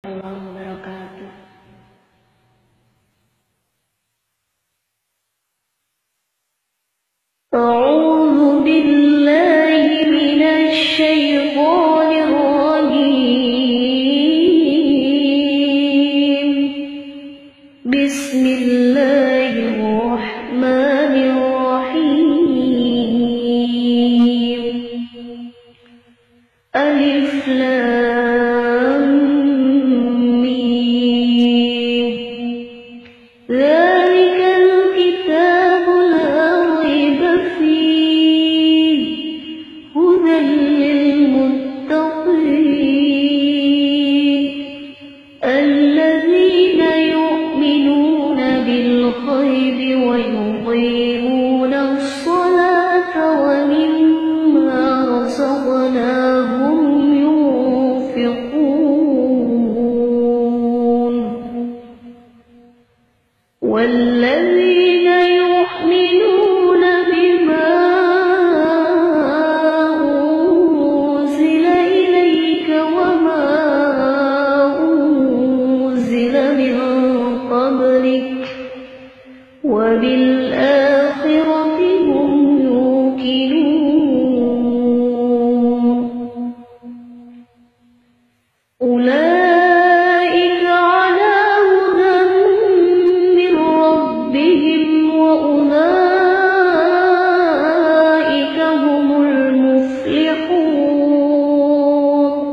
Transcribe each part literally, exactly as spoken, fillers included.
warahmatullahi wabarakatuh. A'udzu billahi minasy syaithanir rajim. Bismillahirrahmanirrahim. Alif lam mim. Dzalikal kitabu la raiba fihi hudan lil muttaqin alladzina yu'minuna bil ghaibi wa yuqimuna as-salata wa mimma razaqnahum والذين يؤمنون بما أنزل إليك وما أنزل من قبلك وبالآخرة هم يوقنون أولئك على هدى من ربهم وأولئك هم المفلحون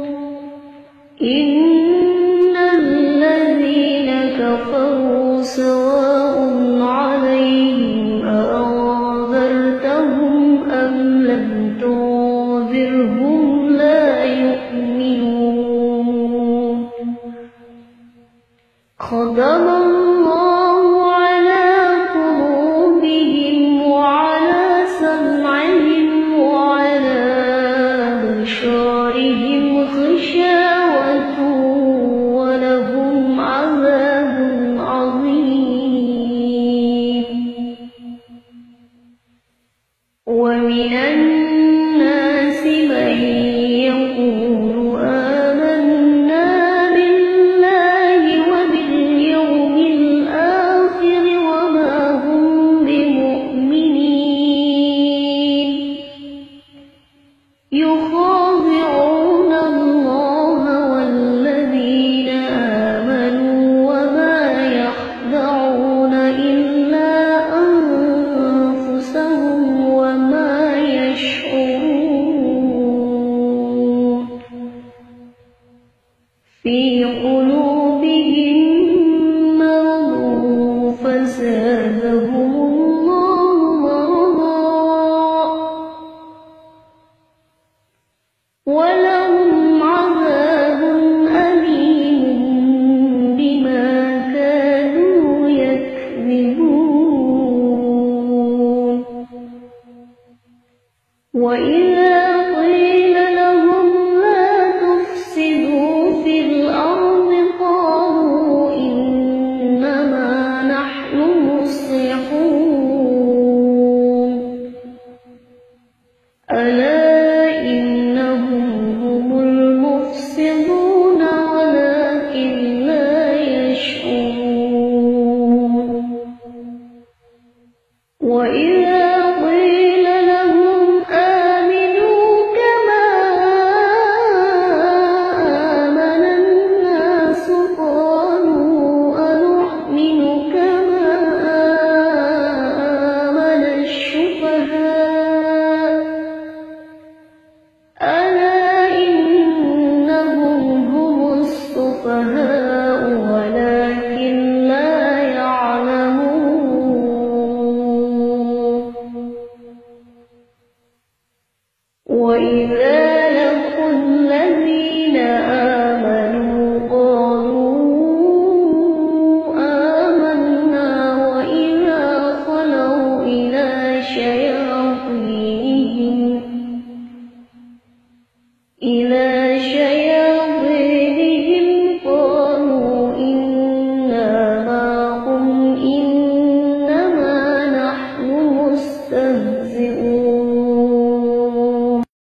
إن الذين كفروا سواء عليهم أأنذرتهم أم لم تنذرهم لا يؤمنون ختم الله على قلوبهم وعلى سمعهم وعلى أبصارهم غشاوة ولهم عذاب عظيم ومن الناس من يقول آمنا بالله وباليوم الآخر وما هم بمؤمنين يخادعون الله والذين آمنوا وما يخدعون إلا أنفسهم وما يشعرون في قلوبهم مرض فزادهم الله مرضا ولهم عذاب أليم بما كانوا يكذبون وإذا قيل لهم لا تفسدوا في الأرض قالوا إنما نحن مصلحون ألا إنهم هم المفسدون ولكن لا يشعرون وإذا قيل لهم آمنوا كما آمن الناس قالوا أنؤمن كما آمن السفهاء ألا إنهم هم السفهاء ولكن لا يعلمون وإذا لقوا الذين آمنوا قالوا آمنا وإذا خلوا إلى شياطينهم إلى